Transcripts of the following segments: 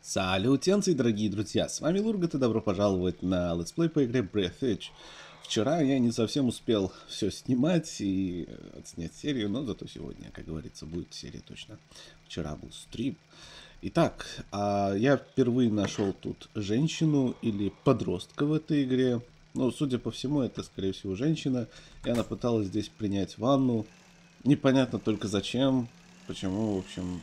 Салютенцы, дорогие друзья, с вами Лургат и добро пожаловать на летсплей по игре Breath Edge. Вчера я не совсем успел все снимать и отснять серию, но зато сегодня, как говорится, будет серия точно. Вчера был стрим. Итак, я впервые нашел тут женщину или подростка в этой игре. Ну, судя по всему, это, скорее всего, женщина. И она пыталась здесь принять ванну. Непонятно только зачем, почему, в общем,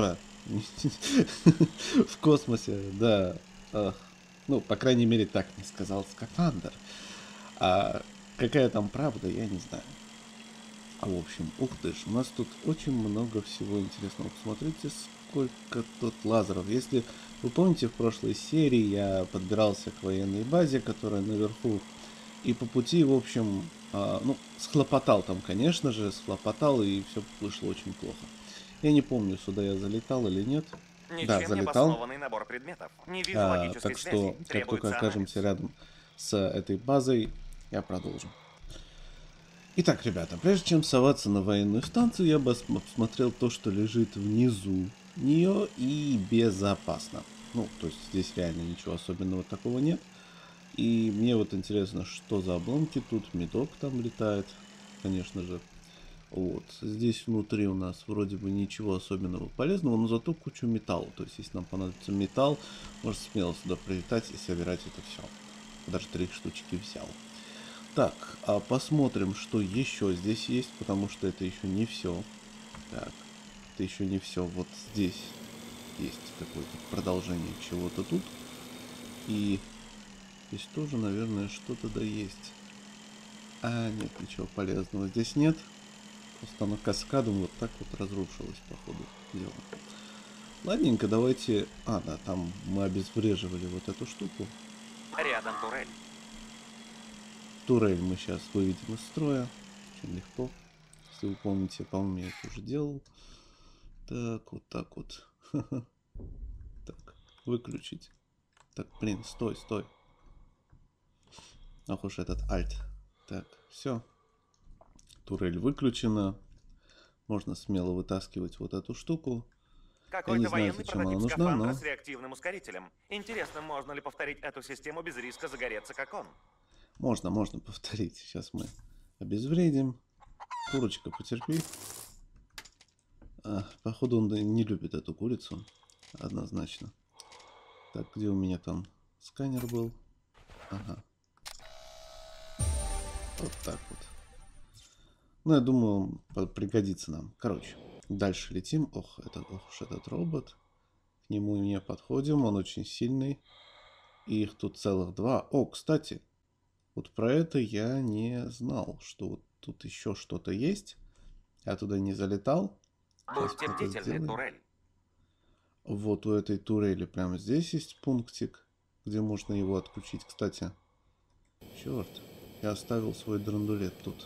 в космосе, да. Ну, по крайней мере, так мне сказал скафандр. А какая там правда, я не знаю. А в общем, ух ты ж, у нас тут очень много всего интересного. Посмотрите, сколько тут лазеров. Если вы помните, в прошлой серии я подбирался к военной базе, которая наверху. И по пути, в общем, ну, схлопотал там, конечно же, схлопотал, и все вышло очень плохо. Я не помню, сюда я залетал или нет. Да, Ничем не залетал. обоснованный набор предметов. Не вижу логической Так связи. что, как только Требуется окажемся анализ. рядом с этой базой, я продолжу. Итак, ребята, прежде чем соваться на военную станцию, я бы осмотрел то, что лежит внизу нее, и безопасно. Ну, то есть здесь реально ничего особенного такого нет. И мне вот интересно, что за обломки тут. Медок там летает, конечно же. Вот. Здесь внутри у нас вроде бы ничего особенного полезного, но зато кучу металла. То есть, если нам понадобится металл, можно смело сюда прилетать и собирать это все. Даже 3 штучки взял. Так, посмотрим, что еще здесь есть, потому что это еще не все. Так, это еще не все. Вот здесь есть какое-то продолжение чего-то тут. И здесь тоже, наверное, что-то да есть. Нет, ничего полезного здесь нет. Просто оно каскадом вот так вот разрушилось, по ходу дела. Ладненько, давайте... да, там мы обезвреживали вот эту штуку. Рядом турель. Турель мы сейчас выведем из строя. Очень легко. Если вы помните, по-моему, я это уже делал. Так, вот так вот. Так, выключить. Так, блин, стой, стой. Ох уж этот альт. Так, все. Турель выключена. Можно смело вытаскивать вот эту штуку. Я не Какой-то знаю, военный зачем она прототип нужна, скафандра но... с реактивным ускорителем. Интересно, можно ли повторить эту систему без риска загореться, как он? Можно повторить. Сейчас мы обезвредим. Курочка, потерпи. Походу он не любит эту курицу. Однозначно. Так, где у меня там сканер был? Ага. Вот так вот. Ну, я думаю, пригодится нам. Короче, дальше летим. Ох уж этот робот. К нему не подходим. Он очень сильный. И их тут целых 2. О, кстати, вот про это я не знал, что вот тут еще что-то есть. Я туда не залетал. Сейчас Будьте мы это бдительны, сделаем. турель. Вот у этой турели прямо здесь есть пунктик, где можно его отключить. Кстати, черт, я оставил свой драндулет тут.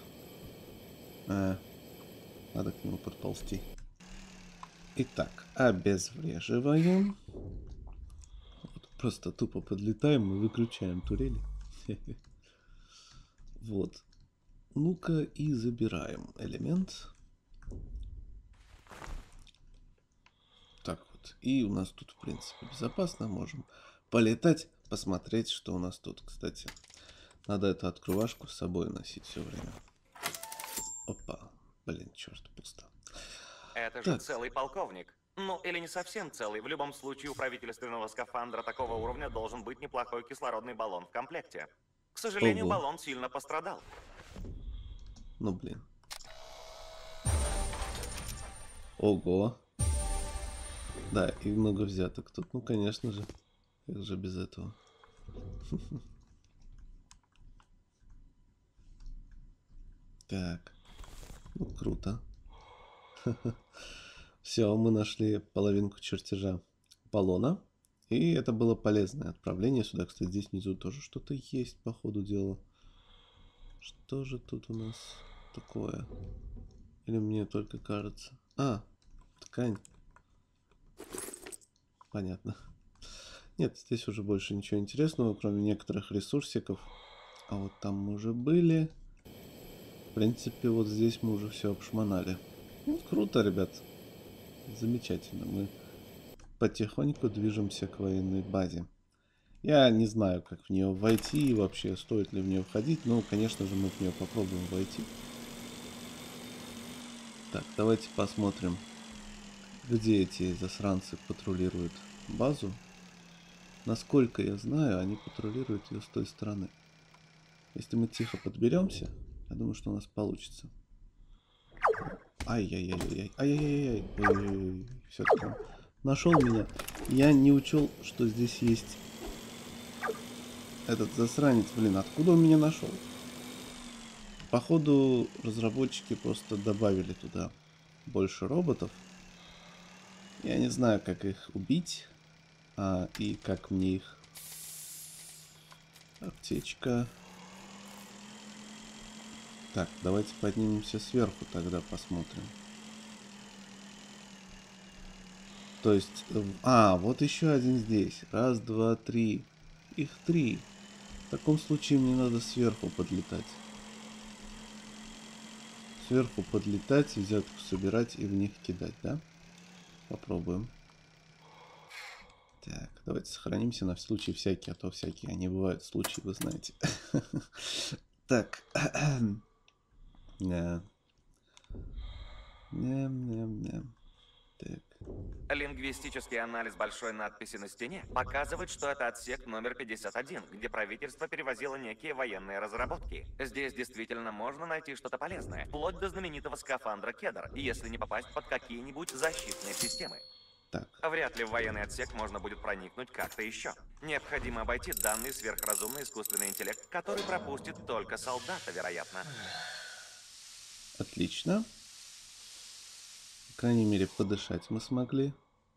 Надо к нему подползти. Итак, обезвреживаем. Вот, просто тупо подлетаем и выключаем турели. Вот. Ну-ка и забираем элемент. Так вот. И у нас тут, в принципе, безопасно. Можем полетать, посмотреть, что у нас тут. Кстати, надо эту открывашку с собой носить все время. Опа. Блин, черт, пусто. Это же Так. целый полковник. Ну, или не совсем целый. В любом случае, у правительственного скафандра такого уровня должен быть неплохой кислородный баллон в комплекте. К сожалению, Ого. баллон сильно пострадал. Ну, блин. Ого. Да, и много взяток тут. Ну, конечно же. Как же без этого. Так. Ну, круто. Все, мы нашли половинку чертежа баллона. И это было полезное отправление сюда. Кстати, здесь внизу тоже что-то есть по ходу дела. Что же тут у нас такое? Или мне только кажется? Ткань. Понятно. Нет, здесь уже больше ничего интересного, кроме некоторых ресурсиков. А вот там мы уже были. В принципе, вот здесь мы уже все обшмонали. Ну, круто, ребят. Замечательно. Мы потихоньку движемся к военной базе. Я не знаю, как в нее войти и вообще стоит ли в нее входить, но, конечно же, мы в нее попробуем войти. Так, давайте посмотрим, где эти засранцы патрулируют базу. Насколько я знаю, они патрулируют ее с той стороны. Если мы тихо подберемся, я думаю, что у нас получится. Ай-яй-яй-яй. Ай-яй-яй-яй. Ой-ой-ой. Все-таки он нашел меня. Я не учел, что здесь есть этот засранец. Блин, откуда он меня нашел? Походу, разработчики просто добавили туда больше роботов. Я не знаю, как их убить. И как мне их... Аптечка. Так, давайте поднимемся сверху, тогда посмотрим. То есть... вот еще один здесь. Раз, два, три. Их 3. В таком случае мне надо сверху подлетать. Сверху подлетать, взятку собирать и в них кидать, да? Попробуем. Так, давайте сохранимся на случай всякий, а то всякие они бывают случаи, вы знаете. Так. Ням-ням-ням. Так. Лингвистический анализ большой надписи на стене показывает, что это отсек номер 51, где правительство перевозило некие военные разработки. Здесь действительно можно найти что-то полезное, вплоть до знаменитого скафандра Кедр, если не попасть под какие-нибудь защитные системы. Так. Вряд ли в военный отсек можно будет проникнуть как-то еще. Необходимо обойти данный сверхразумный искусственный интеллект, который пропустит только солдата, вероятно. Отлично. По крайней мере, подышать мы смогли.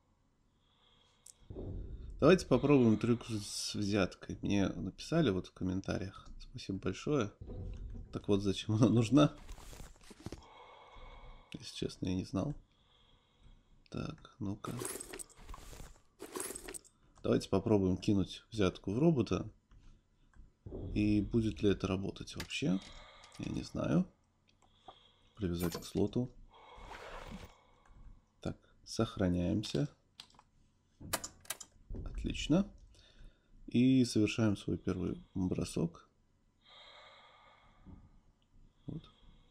Давайте попробуем трюк с взяткой. Мне написали вот в комментариях. Спасибо большое. Так вот, зачем она нужна? Если честно, я не знал. Так, ну-ка. Давайте попробуем кинуть взятку в робота. И будет ли это работать вообще? Я не знаю. Привязать к слоту. Так, сохраняемся. Отлично. И совершаем свой первый бросок. Вот.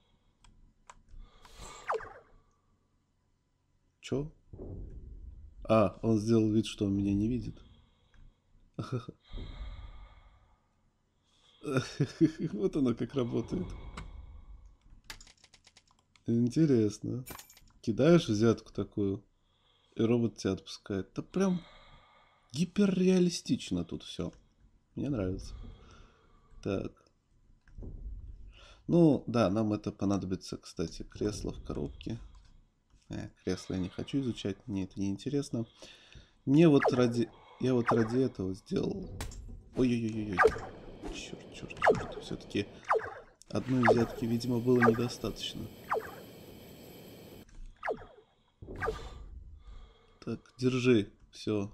Чё? Он сделал вид, что он меня не видит. Вот оно как работает. Интересно. Кидаешь взятку такую, и робот тебя отпускает. Да прям гиперреалистично тут все. Мне нравится. Так. Ну, да, нам это понадобится, кстати, кресло в коробке. Кресло я не хочу изучать, мне это не интересно. Я вот ради этого сделал. Ой-ой-ой-ой. Черт. Все-таки одной взятки, видимо, было недостаточно. Так, держи. Все.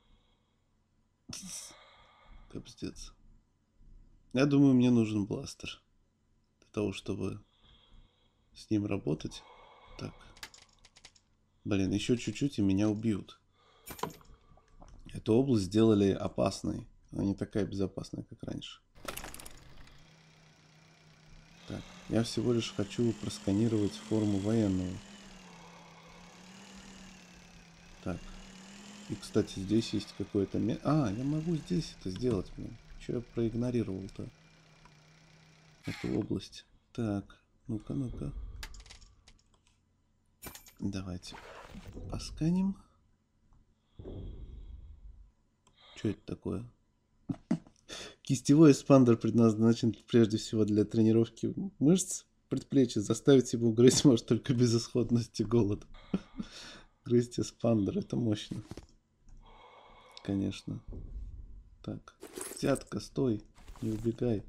Капздец. Я думаю, мне нужен бластер. Для того, чтобы с ним работать. Так. Блин, еще чуть-чуть и меня убьют. Эту область сделали опасной. Она не такая безопасная, как раньше. Так, я всего лишь хочу просканировать форму военного. Так. И, кстати, здесь есть какое-то... я могу здесь это сделать, блин. Че я проигнорировал-то? Эту область. Так, ну-ка. Давайте посканим. Что это такое? Кистевой эспандер предназначен прежде всего для тренировки мышц предплечья. Заставить его грызть может только безысходность и голод. Грызть эспандер, это мощно. Конечно. Так, взятка, стой, не убегай.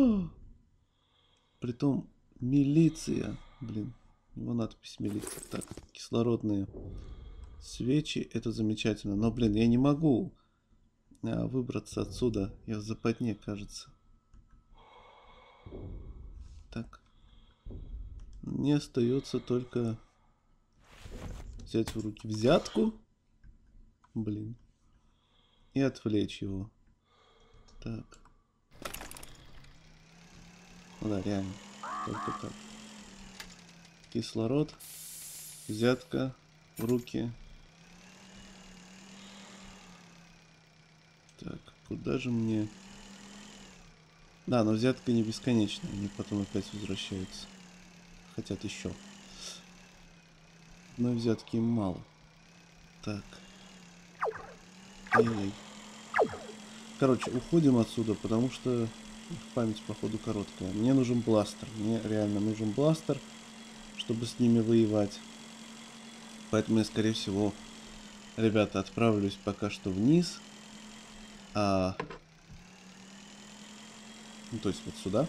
Притом милиция. Блин, у него надпись милиция. Так, кислородные свечи, это замечательно. Но, блин, я не могу выбраться отсюда. Я в западне, кажется. Так. Мне остается только взять в руки взятку. Блин. И отвлечь его. Так. Ну да, реально. Только так. Кислород. Взятка в руки. Так, куда же мне... Да, но взятка не бесконечная. Они потом опять возвращаются. Хотят еще. Одной взятки им мало. Так. Ай-яй. Короче, уходим отсюда, потому что память, походу, короткая. Мне нужен бластер. Мне реально нужен бластер, чтобы с ними воевать. Поэтому я, скорее всего, ребята, отправлюсь пока что вниз. Ну, то есть вот сюда.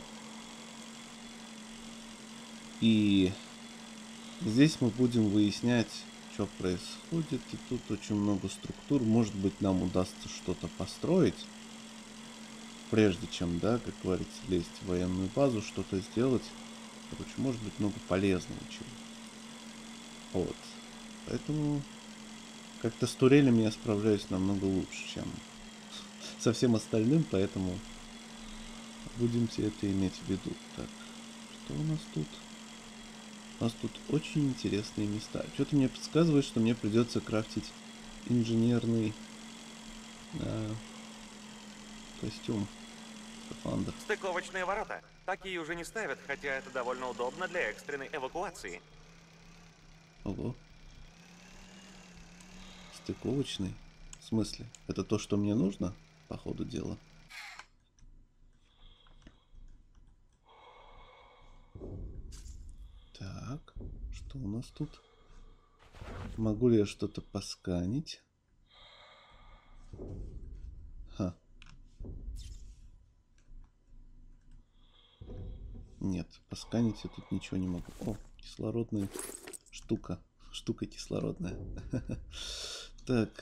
И здесь мы будем выяснять, что происходит. И тут очень много структур. Может быть, нам удастся что-то построить. Прежде чем, да, как говорится, лезть в военную базу, что-то сделать. Короче, может быть много полезного чего. Вот. Поэтому как-то с турелями я справляюсь намного лучше, чем со всем остальным, поэтому будемте это иметь в виду. Так, что у нас тут? У нас тут очень интересные места. Что-то мне подсказывает, что мне придется крафтить инженерный костюм. Скафандр. Стыковочные ворота. Такие уже не ставят, хотя это довольно удобно для экстренной эвакуации. Ого. Стыковочный? В смысле? Это то, что мне нужно, по ходу дела? Так, что у нас тут? Могу ли я что-то посканить? Ха. Нет, посканить я тут ничего не могу. О, кислородная штука. Штука кислородная. Так.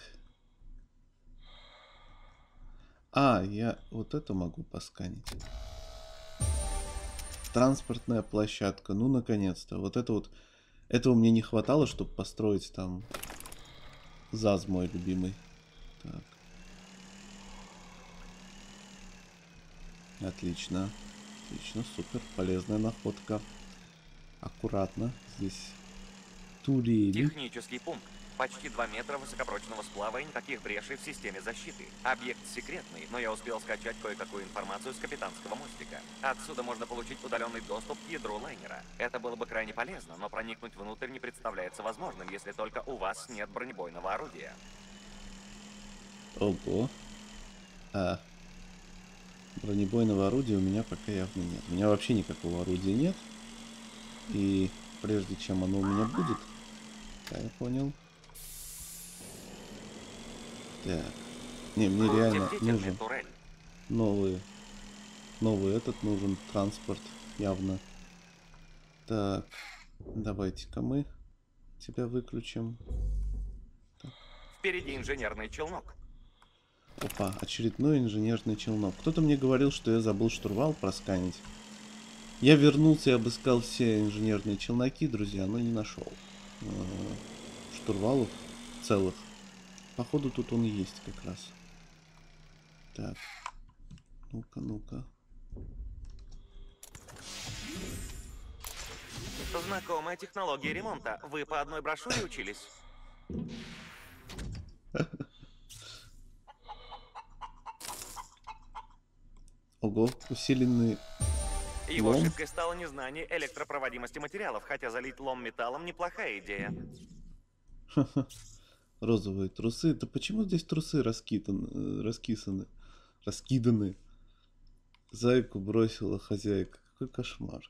Я вот это могу посканить. Транспортная площадка. Ну, наконец-то. Вот это вот. Этого мне не хватало, чтобы построить там ЗАЗ мой любимый. Так. Отлично. Отлично, супер. Полезная находка. Аккуратно. Здесь турели. Технический пункт. Почти 2 метра высокопрочного сплава и никаких брешей в системе защиты. Объект секретный, но я успел скачать кое-какую информацию с капитанского мостика. Отсюда можно получить удаленный доступ к ядру лайнера. Это было бы крайне полезно, но проникнуть внутрь не представляется возможным, если только у вас нет бронебойного орудия. Ого. Бронебойного орудия у меня пока явно нет. У меня вообще никакого орудия нет. И прежде чем оно у меня будет... Да, я понял. Так. Не, мне реально нужен новый этот нужен транспорт, явно. Так, давайте-ка мы тебя выключим. Так. Впереди инженерный челнок. Опа, очередной инженерный челнок. Кто-то мне говорил, что я забыл штурвал просканить. Я вернулся и обыскал все инженерные челноки, друзья, но не нашел штурвалов целых. Походу тут он и есть как раз. Так. Ну-ка, ну-ка. Знакомая технология ремонта. Вы по одной брошюре учились? Ого, усиленный Его лом. ошибкой стало незнание электропроводимости материалов, хотя залить лом металлом неплохая идея. Розовые трусы. Да почему здесь трусы раскиданы? Зайку бросила хозяйка. Какой кошмар.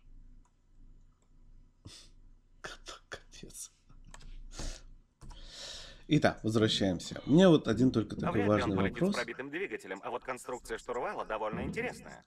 Капец. Итак, возвращаемся. У меня вот один только такой Вряд ли он важный полетит вопрос. с пробитым двигателем, а вот конструкция штурвала довольно интересная.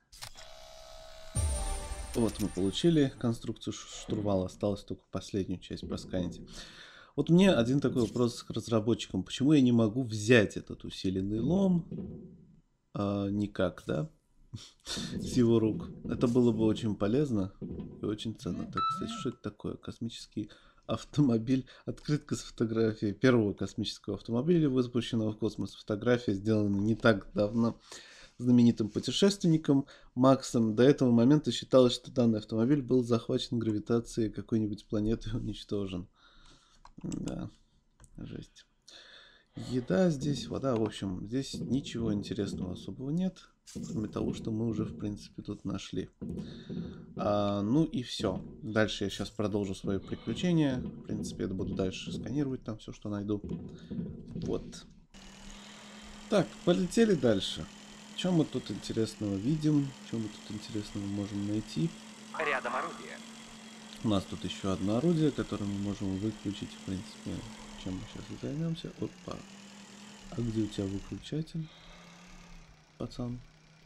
Вот мы получили конструкцию штурвала. Осталось только последнюю часть просканить. Вот мне один такой вопрос к разработчикам. Почему я не могу взять этот усиленный лом никак, да? С его рук. Это было бы очень полезно и очень ценно. Так, кстати, что это такое? Космический Автомобиль. Открытка с фотографией первого космического автомобиля, выпущенного в космос. Фотография сделана не так давно знаменитым путешественником Максом. До этого момента считалось, что данный автомобиль был захвачен гравитацией какой-нибудь планеты и уничтожен. Да, жесть. Еда здесь, вода, в общем, здесь ничего интересного особого нет, кроме того, что мы уже, в принципе, тут нашли. Ну и все. Дальше я сейчас продолжу свое приключение. В принципе, я буду дальше сканировать там все, что найду. Вот. Так, полетели дальше. Что мы тут интересного видим? Что мы тут интересного можем найти? Рядом орудие. У нас тут еще одно орудие, которое мы можем выключить, в принципе, чем мы сейчас и займемся. Опа. А где у тебя выключатель, пацан?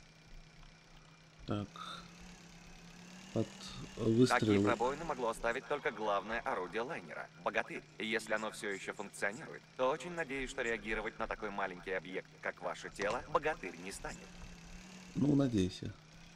Так. Под Такие выстрелы. пробоины могло оставить только главное орудие лайнера — Богатырь. Если оно все еще функционирует, то очень надеюсь, что реагировать на такой маленький объект, как ваше тело, Богатырь не станет. Ну, надейся.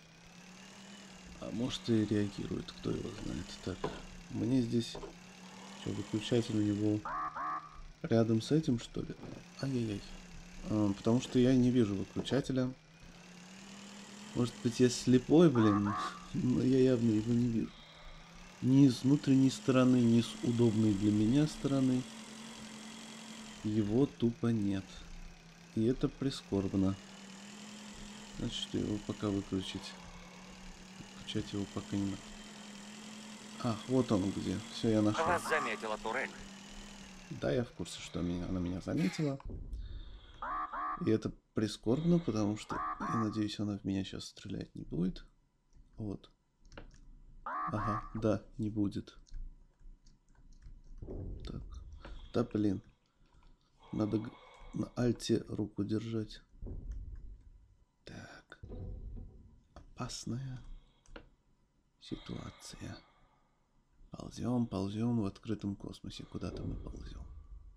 А может и реагирует, кто его знает. Так, мне здесь... Что, выключатель у него рядом с этим, что ли? Ай-яй-яй. Потому что я не вижу выключателя. Может быть, я слепой, блин, но я явно его не вижу. Ни с внутренней стороны, ни с удобной для меня стороны его тупо нет. И это прискорбно. Значит, его пока выключить. Включать его пока не надо. Ах, вот он где. Все, я нашел. Вас заметила турель. Да, я в курсе, что она меня заметила. И это прискорбно, потому что, я надеюсь, она в меня сейчас стрелять не будет. Вот. Ага, да, не будет. Так. Да, блин. Надо на альте руку держать. Так. Опасная ситуация. Ползем, ползем в открытом космосе. Куда-то мы ползем.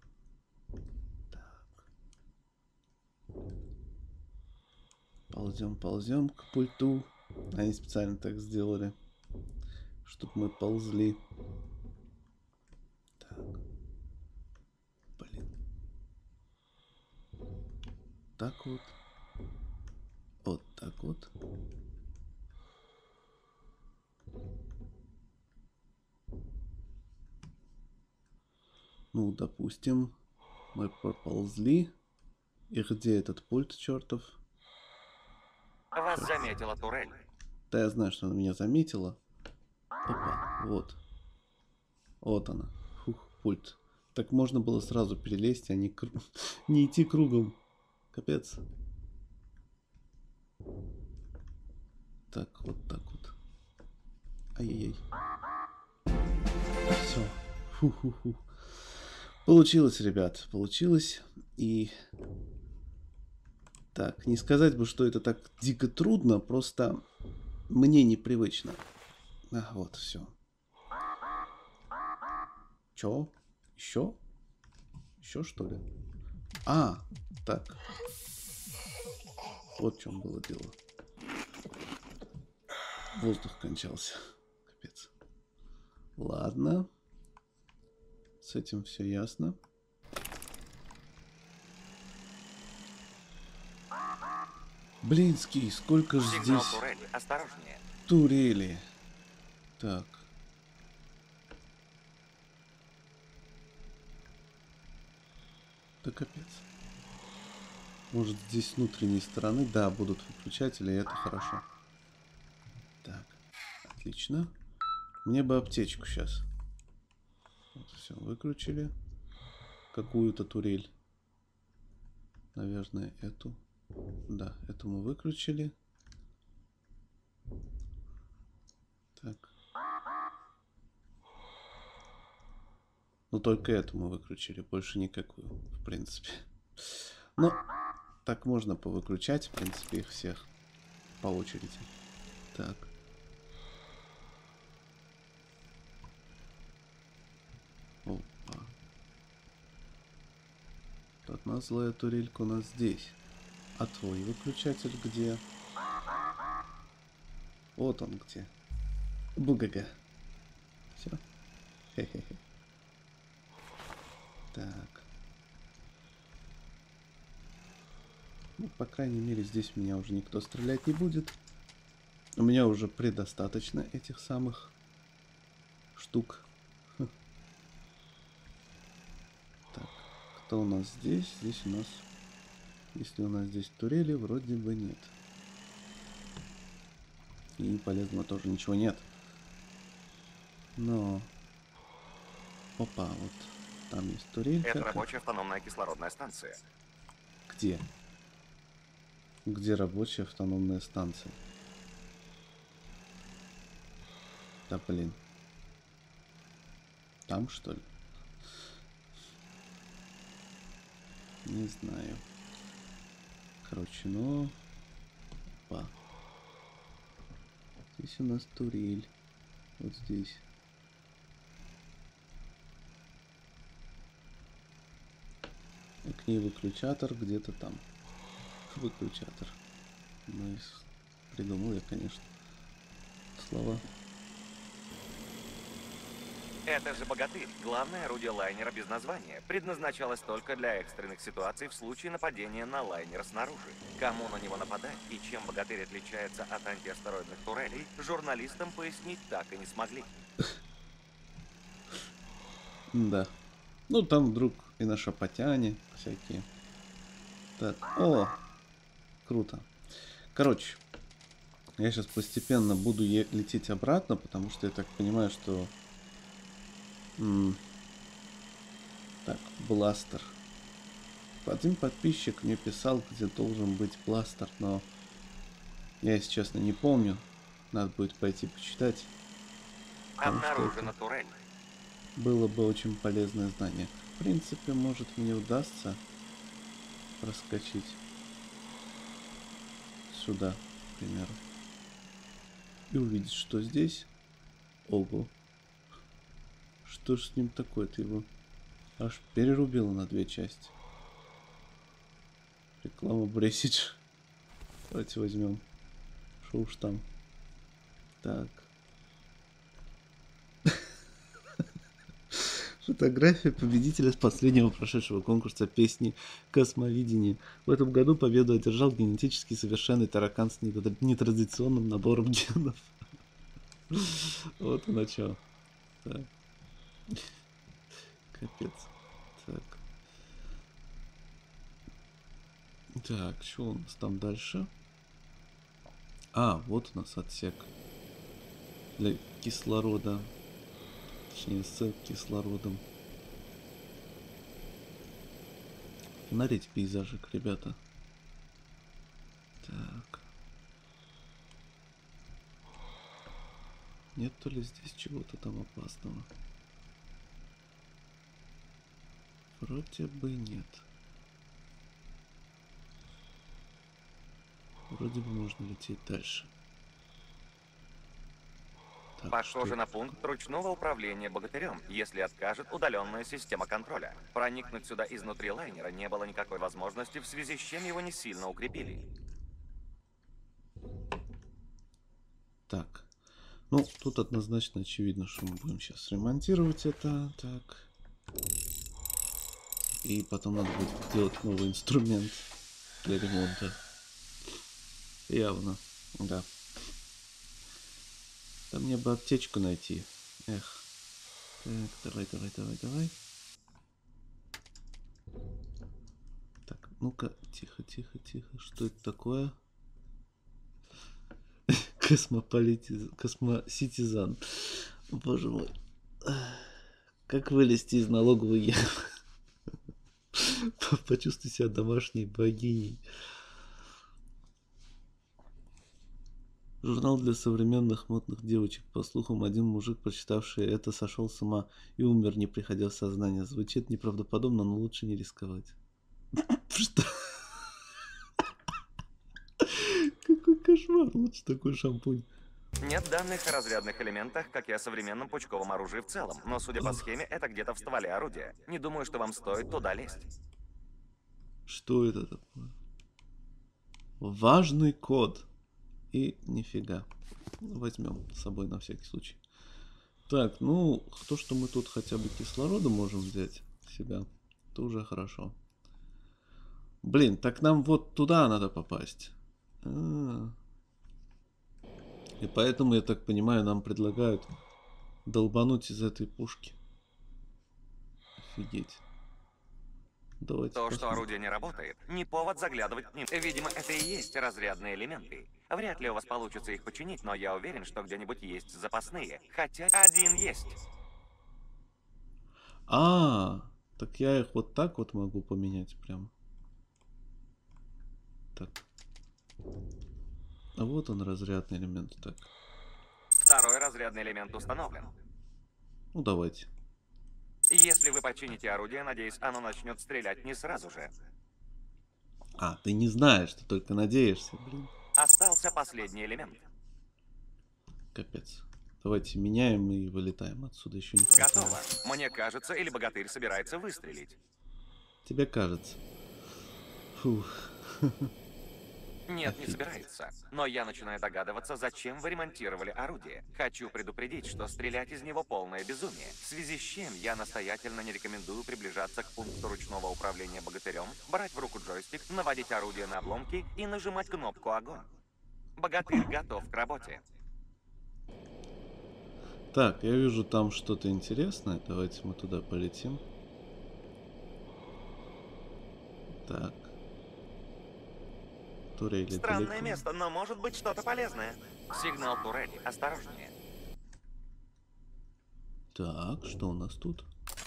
Ползем, ползем к пульту. Они специально так сделали, чтобы мы ползли. Так. Блин. Так вот. Вот так вот. Ну, допустим, мы проползли. И где этот пульт, чертов? Вас заметила турель. Да, я знаю, что она меня заметила. Опа, вот. Вот она. Фух, пульт. Так можно было сразу перелезть, а не, не идти кругом. Капец. Так, вот так вот. Ай-яй-яй. Все. Фу-ху-ху. Получилось, ребят. Получилось. И... Так, не сказать бы, что это так дико трудно, просто мне непривычно. А, вот, все. Чё? Еще? Еще, что ли? А, так. Вот в чем было дело. Воздух кончался. Капец. Ладно. С этим все ясно. Блинский, сколько же Сигнал здесь турели. Осторожнее. турели. Так. Да капец. Может, здесь с внутренней стороны, да, будут выключатели, и это хорошо. Так, отлично. Мне бы аптечку сейчас. Вот, все, выключили. Какую-то турель. Наверное, эту. Да, эту мы выключили. Так. Но только эту мы выключили, больше никакую, в принципе. Но так можно повыключать, в принципе, их всех по очереди. Так. Опа. Одна злая турелька у нас здесь. А твой выключатель где? Вот он где. Бугага. Все. Хе-хе-хе. Так. Ну, по крайней мере, здесь меня уже никто стрелять не будет. У меня уже предостаточно этих самых штук. Так, кто у нас здесь? Здесь у нас... Если у нас здесь турели, вроде бы нет. И полезного тоже ничего нет. Но... Опа, вот там есть турелька. Это рабочая автономная кислородная станция. Где? Где рабочая автономная станция? Да блин. Там что ли? Не знаю. Короче, ну... Опа. Здесь у нас турель. Вот здесь. И к ней выключатор где-то там. Выключатор. Ну и придумал я, конечно, слова. Это же «Богатырь», главное орудие лайнера без названия, предназначалось только для экстренных ситуаций в случае нападения на лайнер снаружи. Кому на него нападать и чем «Богатырь» отличается от антиастероидных турелей, журналистам пояснить так и не смогли. Да. Ну там вдруг и на шапотяне всякие. Так, о, круто. Короче, я сейчас постепенно буду лететь обратно, потому что я так понимаю, что... Так, бластер. Один подписчик мне писал, где должен быть бластер, но я, если честно, не помню. Надо будет пойти почитать. Обнаружена турель. Было бы очень полезное знание. В принципе, может, мне удастся проскочить сюда, к примеру. И увидеть, что здесь. Ого. Что ж с ним такое-то, его аж перерубило на две части. Реклама Бресидж. Давайте возьмем. Что уж там. Так. Фотография победителя с последнего прошедшего конкурса песни «Космовидение». В этом году победу одержал генетически совершенный таракан с нетрадиционным набором генов. Вот оно чё. Так. Капец. Так. Так, что у нас там дальше? А, вот у нас отсек для кислорода. Точнее, с кислородом. Смотрите пейзажик, ребята. Так. Нет то ли здесь чего-то там опасного? Вроде бы нет. Вроде бы можно лететь дальше. Так, Похоже на пункт ручного управления «Богатырем», если откажет удаленная система контроля. Проникнуть сюда изнутри лайнера не было никакой возможности, в связи с чем его не сильно укрепили. Так. Ну, тут однозначно очевидно, что мы будем сейчас ремонтировать это. Так. И потом надо будет сделать новый инструмент для ремонта. Явно, да. Да мне бы аптечку найти. Эх. Так, давай. Так, ну-ка, тихо. Что это такое? Космоситизан. Боже мой. Как вылезти из налоговой ямы? Почувствуй себя домашней богиней. Журнал для современных модных девочек. По слухам, один мужик, прочитавший это, сошел с ума и умер, не приходя в сознание. Звучит неправдоподобно, но лучше не рисковать. Что? Какой кошмар. Лучше такой шампунь. Нет данных о разрядных элементах, как и о современном пучковом оружии в целом, но, судя по схеме, это где-то в стволе орудия. Не думаю, что вам стоит туда лезть. Что это такое? Важный код. И нифига. Возьмем с собой на всякий случай. Так, ну, то, что мы тут хотя бы кислорода можем взять себя. Это уже хорошо. Блин, так нам вот туда надо попасть. И поэтому, я так понимаю, нам предлагают долбануть из этой пушки. Офигеть. Давайте То, посмотрим. что орудие не работает, не повод заглядывать к ним. Видимо, это и есть разрядные элементы. Вряд ли у вас получится их починить, но я уверен, что где-нибудь есть запасные. Хотя один есть. Так я их вот так вот могу поменять прям. Так. А вот он, разрядный элемент. Так. Второй разрядный элемент установлен. Ну, давайте. Если вы почините орудие, надеюсь, оно начнет стрелять не сразу же. Ты не знаешь, ты только надеешься, блин. Остался последний элемент. Капец. Давайте меняем и вылетаем отсюда, еще не хватает. Готово. Мне кажется, или богатырь собирается выстрелить. Тебе кажется. Фух. Нет, не собирается. Но я начинаю догадываться, зачем вы ремонтировали орудие. Хочу предупредить, что стрелять из него полное безумие. В связи с чем я настоятельно не рекомендую приближаться к пункту ручного управления богатырем, брать в руку джойстик, наводить орудие на обломки и нажимать кнопку «Огонь». Богатырь готов к работе. Так, я вижу там что-то интересное. Давайте мы туда полетим. Так. Турели Странное далеко. место, но может быть что-то полезное. Сигнал турели. Осторожнее. Так, что у нас тут?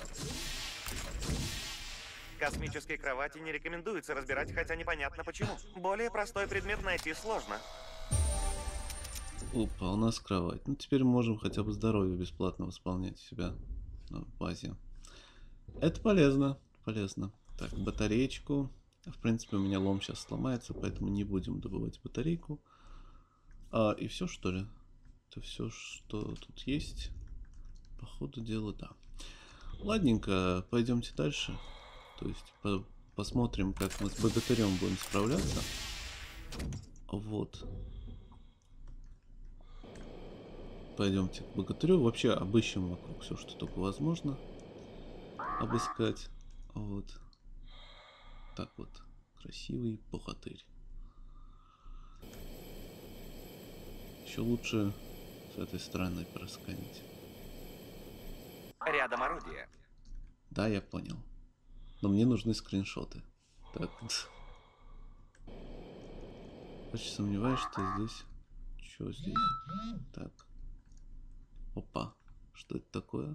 Космические кровати не рекомендуется разбирать, хотя непонятно почему. Более простой предмет найти сложно. Опа, у нас кровать. Ну, теперь можем хотя бы здоровье бесплатно восполнять у себя на базе. Это полезно. Полезно. Так, батареечку. В принципе, у меня лом сейчас сломается, поэтому не будем добывать батарейку. И все, что ли? Это все, что тут есть? По ходу дела, да. Ладненько, пойдемте дальше. То есть, посмотрим, как мы с богатырем будем справляться. Вот. Пойдемте к богатырю. Вообще, обыщем вокруг все, что только возможно обыскать. Вот. Так вот. Красивый богатырь. Еще лучше с этой стороны просканить. Рядом орудие. Да, я понял. Но мне нужны скриншоты. Так. Очень сомневаюсь, что здесь... Что здесь? Так. Опа. Что это такое?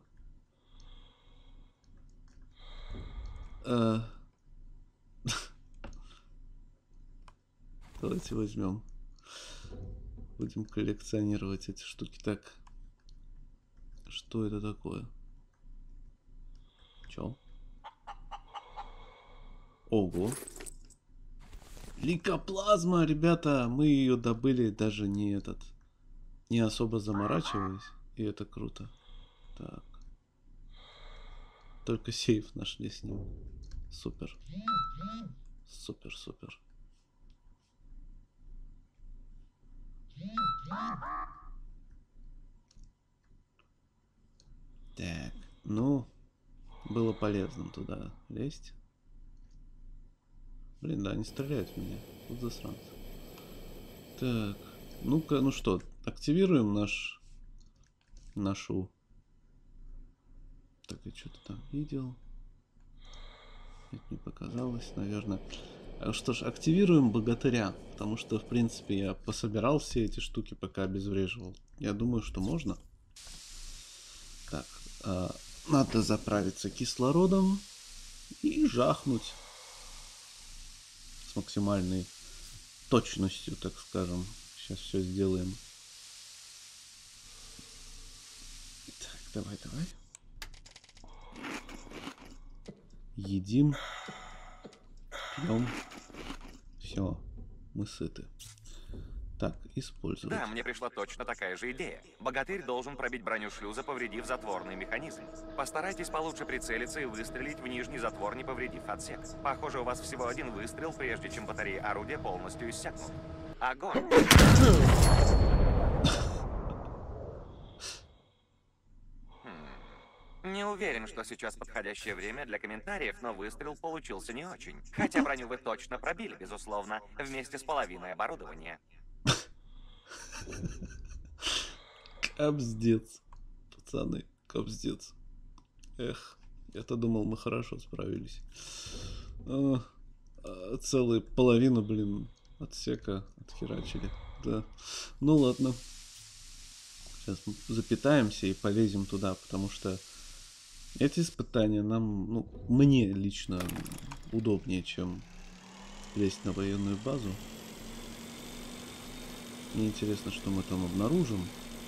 Давайте возьмем. Будем коллекционировать эти штуки. Так. Что это такое? Чё? Ого. Ликоплазма, ребята. Мы ее добыли даже не особо заморачиваясь. И это круто. Так. Только сейф нашли с ним. Супер. Супер, супер. Так, ну, было полезным туда лезть. Блин, да, они стреляют в меня. Вот засранцы. Так, ну-ка, ну что, активируем нашу... Так, я что-то там видел. Это не показалось, наверное. Что ж, активируем богатыря, потому что, в принципе, я пособирал все эти штуки, пока обезвреживал. Я думаю, что можно. Так, надо заправиться кислородом и жахнуть с максимальной точностью, так скажем. Сейчас все сделаем. Так, давай. Едим. Пьем. Все, мы сыты. Так, использовать. Да, мне пришла точно такая же идея. Богатырь должен пробить броню шлюза, повредив затворный механизм. Постарайтесь получше прицелиться и выстрелить в нижний затвор, не повредив отсек. Похоже, у вас всего один выстрел, прежде чем батареи орудия полностью иссякнут. Огонь! Не уверен, что сейчас подходящее время для комментариев, но выстрел получился не очень. Хотя броню вы точно пробили, безусловно, вместе с половиной оборудования. Капздец. Пацаны, капздец. Эх, я-то думал, мы хорошо справились. Целую половину, блин, отсека отхерачили. Да. Ну ладно. Сейчас мы запитаемся и полезем туда, потому что эти испытания нам, ну, мне лично удобнее, чем лезть на военную базу. Мне интересно, что мы там обнаружим.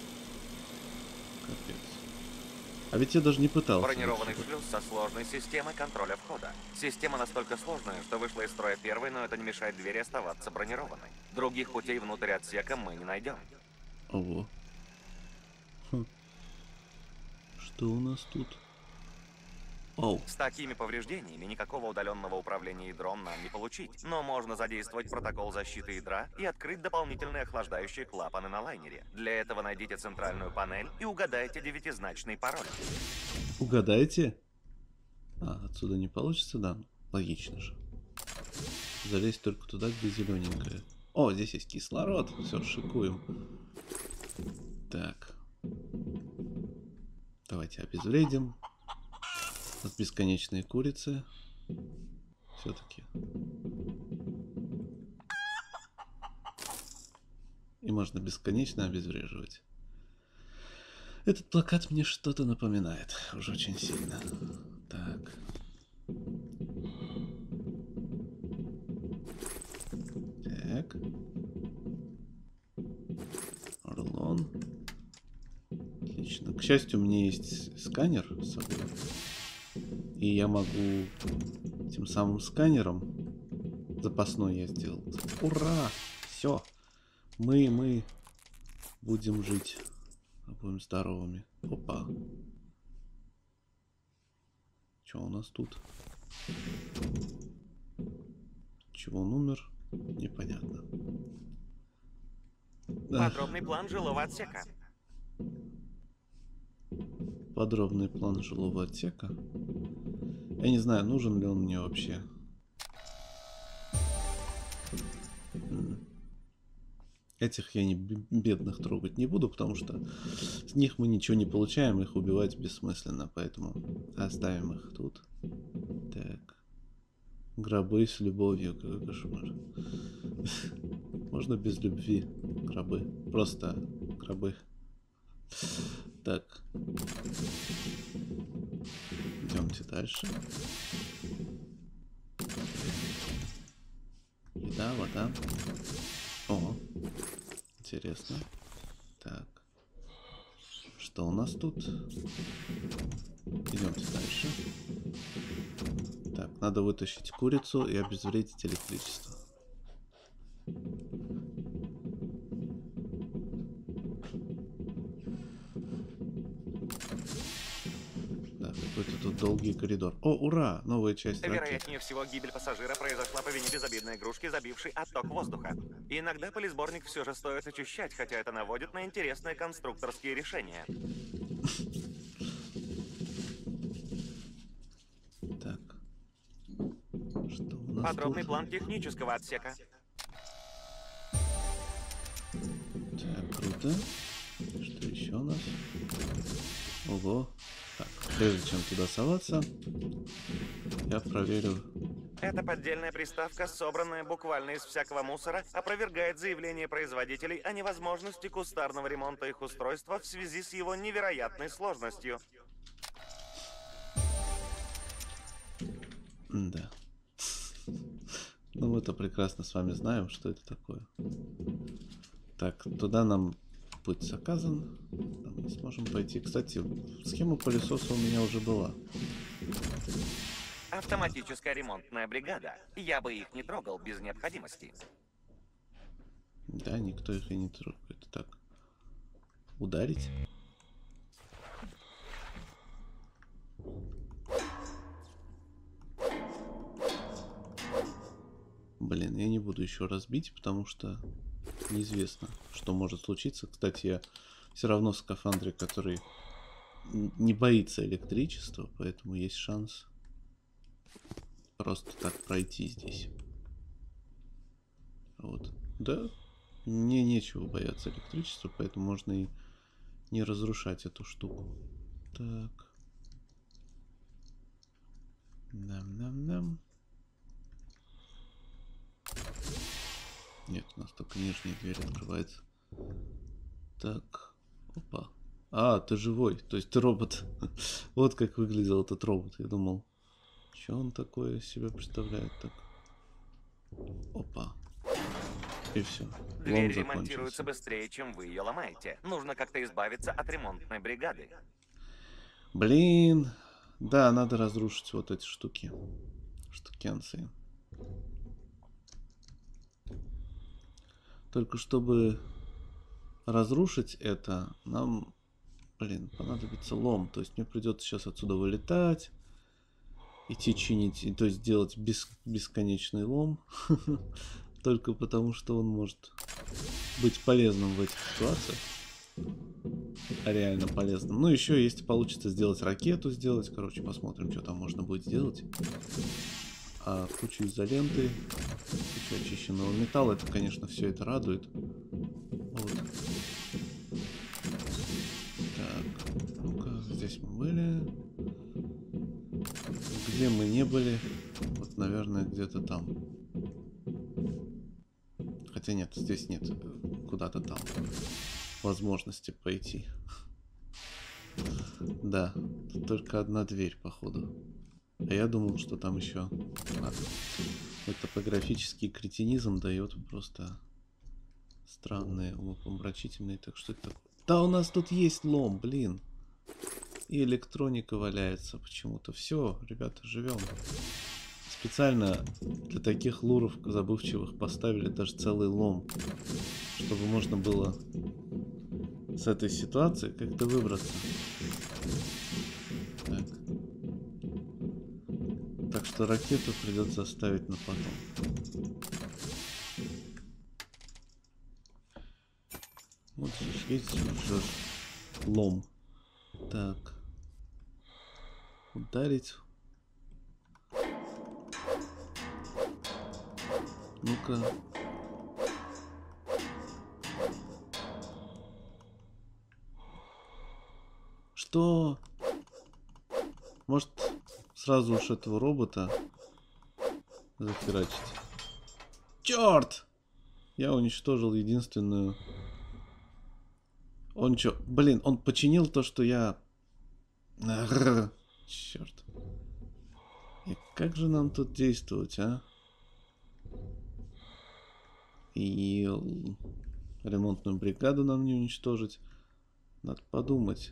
Капец. А ведь я даже не пытался. Бронированный шлюз со сложной системой контроля входа. Система настолько сложная, что вышла из строя первой, но это не мешает двери оставаться бронированной. Других путей внутрь отсека мы не найдем. Ого. Что у нас тут? Оу. С такими повреждениями никакого удаленного управления ядром нам не получить. Но можно задействовать протокол защиты ядра и открыть дополнительные охлаждающие клапаны на лайнере. Для этого найдите центральную панель и угадайте 9-значный пароль. Угадайте? А, отсюда не получится, да? Логично же. Залезть только туда, где зелененькое. О, здесь есть кислород. Все, шикуем. Так. Давайте обезвредим. У нас бесконечные курицы. Все-таки. И можно бесконечно обезвреживать. Этот плакат мне что-то напоминает. Уже очень сильно. Так. Так. Рулон. Отлично. К счастью, у меня есть сканер с собой. И я могу тем самым сканером запасной я сделал. Ура! Все. Мы будем жить. Будем здоровыми. Опа. Что у нас тут? Чего он умер? Непонятно. Подробный план жилого отсека. Подробный план жилого отсека. Я не знаю, нужен ли он мне вообще. Этих я не бедных трогать не буду, потому что с них мы ничего не получаем, их убивать бессмысленно, поэтому оставим их тут. Так. Гробы с любовью, какой кошмар. Можно без любви. Гробы. Просто гробы. Так. Идемте дальше. Еда, вода. О, интересно. Так. Что у нас тут? Идемте дальше. Так, надо вытащить курицу и обезвредить электричество. Да, какой-то тут долгий коридор. О, ура! Новая часть ракеты. Вероятнее всего, гибель пассажира произошла по вине безобидной игрушки, забившей отток воздуха. Иногда полисборник все же стоит очищать, хотя это наводит на интересные конструкторские решения. Так. Что у нас Подробный тут? план технического отсека. Так, круто. Что еще у нас? Ого. Так, прежде чем туда соваться, я проверю. Эта поддельная приставка, собранная буквально из всякого мусора, опровергает заявление производителей о невозможности кустарного ремонта их устройства в связи с его невероятной сложностью. Да. Ну, мы-то прекрасно с вами знаем, что это такое. Так, туда нам путь заказан. Там мы сможем пойти. Кстати, схема пылесоса у меня уже была. Автоматическая ремонтная бригада. Я бы их не трогал без необходимости. Да, никто их и не трогает. Так. Ударить. Блин, я не буду еще раз бить, потому что неизвестно, что может случиться. Кстати, я все равно в скафандре, который не боится электричества, поэтому есть шанс просто так пройти здесь. Вот. Да, мне нечего бояться электричества, поэтому можно и не разрушать эту штуку. Так. Нам-нам-нам. Нет, у нас только нижняя дверь открывается. Так. Опа. А, ты живой. То есть ты робот. Вот как выглядел этот робот. Я думал, что он такое из себя представляет. Так. Опа. И все. Дверь ремонтируется быстрее, чем вы ее ломаете. Нужно как-то избавиться от ремонтной бригады. Блин. Да, надо разрушить вот эти штуки. Штукенции. Только чтобы разрушить это, нам, блин, понадобится лом. То есть мне придется сейчас отсюда вылетать, идти чинить, то есть делать бесконечный лом. Только потому, что он может быть полезным в этих ситуациях. Реально полезным. Ну, еще если получится сделать ракету, сделать. Короче, посмотрим, что там можно будет сделать. А кучу изоленты, кучу очищенного металла. Это, конечно, все это радует. Вот. Так, ну-ка, здесь мы были. Где мы не были? Вот, наверное, где-то там. Хотя нет, здесь нет. Куда-то там возможности пойти. Да, тут только одна дверь, походу. А я думал, что там еще... Ладно. Это топографический кретинизм дает просто странные, умопомрачительные. Так что это... Да, у нас тут есть лом, блин. И электроника валяется почему-то. Все, ребята, живем. Специально для таких луров забывчивых поставили даже целый лом, чтобы можно было с этой ситуации как-то выбраться. Так что ракету придется оставить на потом. Вот здесь есть уже лом. Так. Ударить. Ну-ка. Что? Может, сразу уж этого робота захерачить? Черт! Я уничтожил единственную... Он чё? Блин, он починил то, что я... Черт. И как же нам тут действовать, а? И ремонтную бригаду нам не уничтожить. Надо подумать.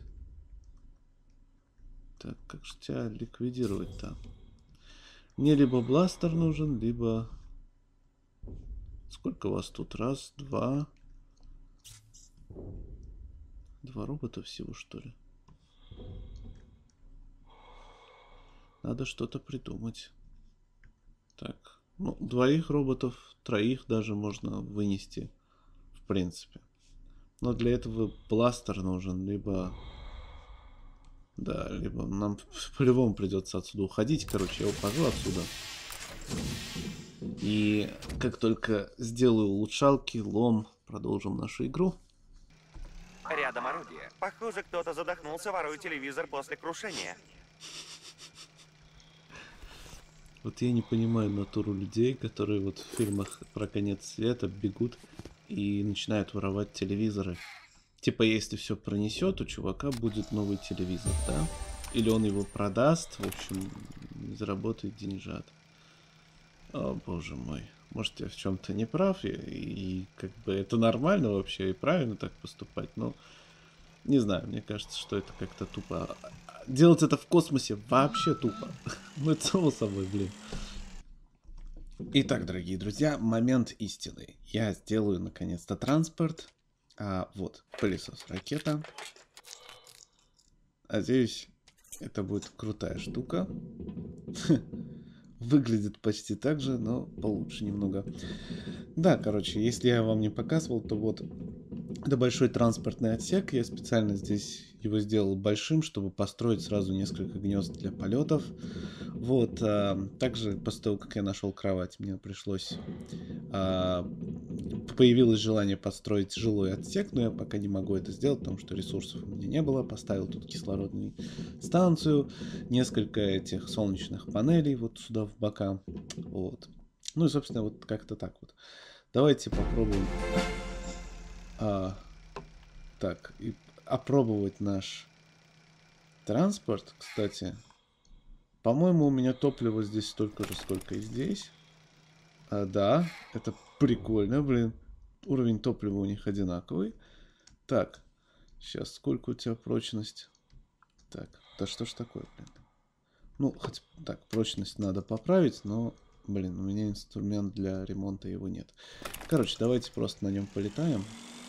Так, как же тебя ликвидировать-то? Мне либо бластер нужен, либо... Сколько вас тут? Раз, два... Два робота всего, что ли? Надо что-то придумать. Так, ну, двоих роботов, троих даже можно вынести, в принципе. Но для этого бластер нужен, либо... Да, либо нам по-любому придется отсюда уходить. Короче, я ухожу отсюда. И как только сделаю улучшалки, лом, продолжим нашу игру. Рядом орудие. Похоже, кто-то задохнулся, воруя телевизор после крушения. Вот я не понимаю натуру людей, которые вот в фильмах про конец света бегут и начинают воровать телевизоры. Типа, если все пронесет, у чувака будет новый телевизор, да? Или он его продаст, в общем, заработает деньжат. О, боже мой. Может, я в чем-то не прав, и как бы это нормально вообще, и правильно так поступать, но не знаю, мне кажется, что это как-то тупо. Делать это в космосе вообще тупо. Ну, это само собой, блин. Итак, дорогие друзья, момент истины. Я сделаю, наконец-то, транспорт. Вот, пылесос-ракета. Надеюсь, это будет крутая штука. Выглядит почти так же, но получше немного. Да, короче, если я вам не показывал, то вот Это большой транспортный отсек. Я специально здесь его сделал большим, чтобы построить сразу несколько гнезд для полетов. Вот. Также после того, как я нашел кровать, мне пришлось... Появилось желание построить жилой отсек, но я пока не могу это сделать, потому что ресурсов у меня не было. Поставил тут кислородную станцию, несколько этих солнечных панелей вот сюда в бока. Вот. Ну и, собственно, вот как-то так вот. Давайте попробуем... так, и опробовать наш транспорт, кстати. По-моему, у меня топлива здесь столько же, сколько и здесь. Да, это прикольно, блин. Уровень топлива у них одинаковый. Так, сейчас, сколько у тебя прочность? Так, да что ж такое, блин? Ну, хоть, так, прочность надо поправить, но, блин, у меня инструмент для ремонта его нет. Короче, давайте просто на нем полетаем.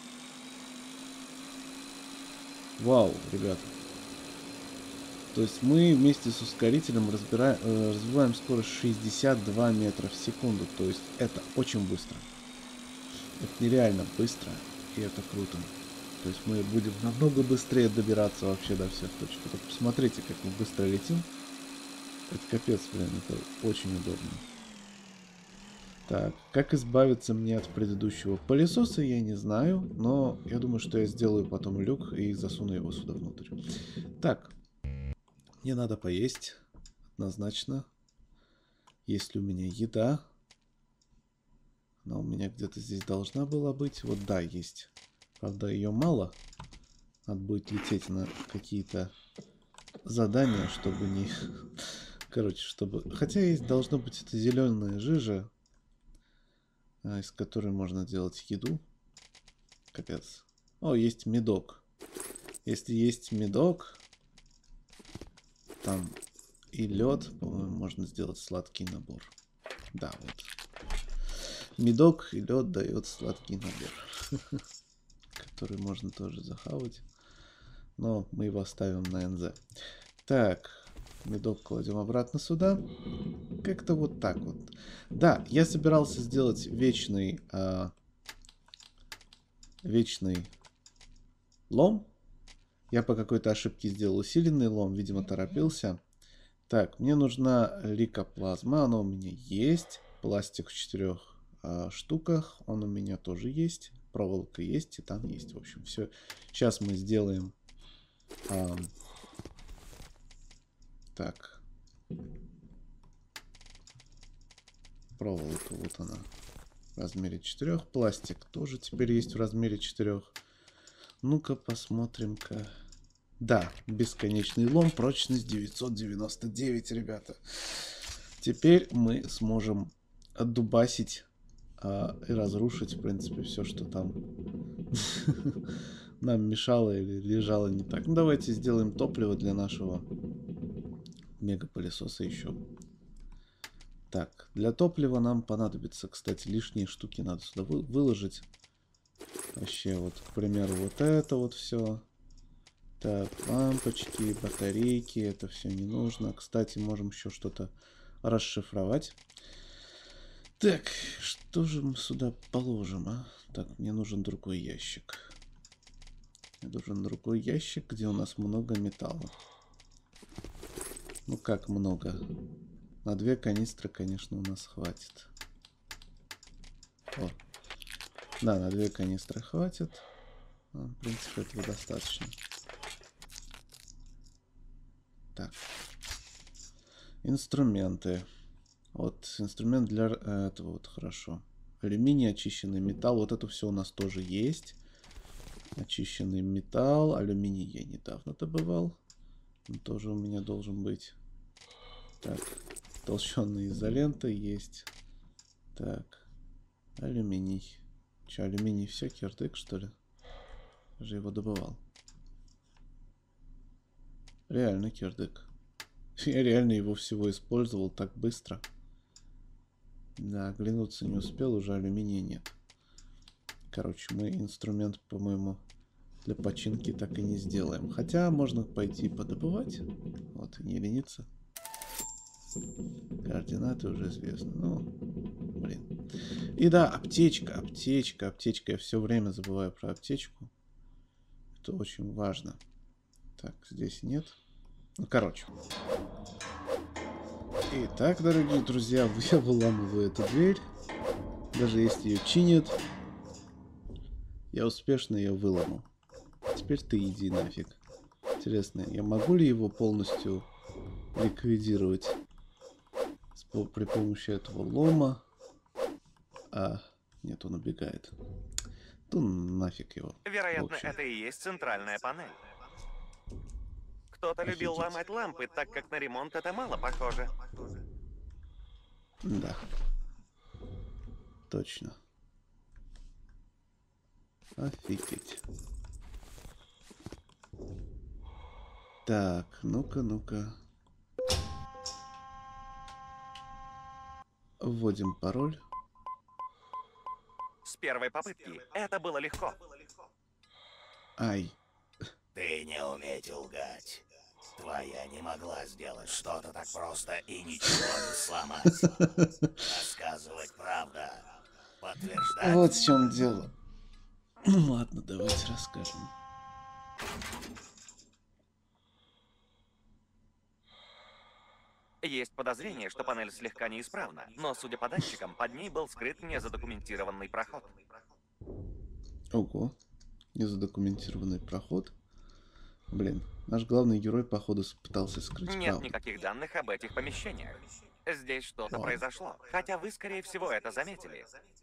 Вау, ребята. То есть мы вместе с ускорителем развиваем скорость 62 метра в секунду. То есть это очень быстро. Это нереально быстро. И это круто. То есть мы будем намного быстрее добираться вообще до всех точек. Вот посмотрите, как мы быстро летим. Это капец, блин. Это очень удобно. Так, как избавиться мне от предыдущего пылесоса, я не знаю. Но я думаю, что я сделаю потом люк и засуну его сюда внутрь. Так. Мне надо поесть. Однозначно. Есть ли у меня еда? Она у меня где-то здесь должна была быть. Вот да, есть. Правда, ее мало. Надо будет лететь на какие-то задания, чтобы не... Короче, чтобы... Хотя есть, должно быть, это зеленая жижа, из которой можно делать еду. Капец. О, есть медок. Если есть медок, там и лед, по-моему, можно сделать сладкий набор. Да, вот. Медок и лед дает сладкий набор, который можно тоже захавать. Но мы его оставим на НЗ. Так, медок кладем обратно сюда. Как-то вот так вот. Да, я собирался сделать вечный лом. Я по какой-то ошибке сделал усиленный лом, видимо, торопился. Так, мне нужна ликоплазма, она у меня есть. Пластик в 4 штуках, он у меня тоже есть. Проволока есть, титан есть. В общем, все. Сейчас мы сделаем... так. Проволока, вот она. В размере 4. Пластик тоже теперь есть в размере 4. Ну-ка, посмотрим-ка. Да, бесконечный лом, прочность 999, ребята. Теперь мы сможем отдубасить и разрушить, в принципе, все, что там нам мешало или лежало не так. Ну, давайте сделаем топливо для нашего мегапылесоса еще. Так, для топлива нам понадобится, кстати, лишние штуки надо сюда выложить. Вообще, вот, к примеру, вот это вот все. Так, лампочки, батарейки, это все не нужно. Кстати, можем еще что-то расшифровать. Так, что же мы сюда положим, а? Так, мне нужен другой ящик. Мне нужен другой ящик, где у нас много металла. Ну, как много? На 2 канистры, конечно, у нас хватит. О. Да, на 2 канистры хватит. В принципе, этого достаточно. Так. Инструменты. Вот, инструмент для этого вот хорошо. Алюминий, очищенный металл. Вот это все у нас тоже есть. Очищенный металл. Алюминий я недавно добывал. Он тоже у меня должен быть. Так. Толщенная изолента есть. Так. Алюминий. Че, алюминий все, кирдык, что ли? Я же его добывал. Реально кирдык. Я реально его всего использовал так быстро. Да, оглянуться не успел, уже алюминия нет. Короче, мы инструмент, по-моему, для починки так и не сделаем. Хотя можно пойти подобывать. Вот, не лениться. Координаты уже известны. Ну, блин. И да, аптечка. Я все время забываю про аптечку. Это очень важно. Так, здесь нет. Ну, короче. Итак, дорогие друзья, я выламываю эту дверь. Даже если ее чинят, я успешно ее выломал. Теперь ты иди нафиг. Интересно, я могу ли его полностью ликвидировать при помощи этого лома? Нет, он убегает. Ну нафиг его. Вероятно, это и есть центральная панель. Кто-то любил Офигеть. ломать лампы, так как на ремонт это мало похоже. Да. Точно. Офигеть. Так, ну-ка. Вводим пароль. С первой попытки это было легко. Ай. Ты не умеете лгать. Твоя не могла сделать что-то так просто и ничего не сломать. Рассказывать правда. Подтверждать. Вот в чем дело. Ладно, давайте расскажем. Есть подозрение, что панель слегка неисправна, но, судя по датчикам, под ней был скрыт незадокументированный проход. Ого. Незадокументированный проход. Блин, наш главный герой, походу, пытался скрыть Нет правду. никаких данных об этих помещениях. Здесь что-то Вау. произошло, хотя вы, скорее всего, это заметили.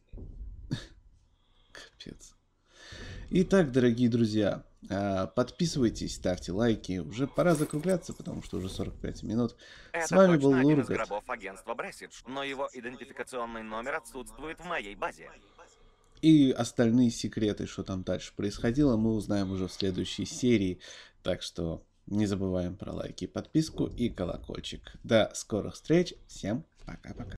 Капец. Итак, дорогие друзья, подписывайтесь, ставьте лайки. Уже пора закругляться, потому что уже 45 минут. Это С вами точно был один из Лургат. гробов агентства Брессидж, но его идентификационный номер отсутствует в моей базе. И остальные секреты, что там дальше происходило, мы узнаем уже в следующей серии. Так что не забываем про лайки, подписку и колокольчик. До скорых встреч. Всем пока-пока.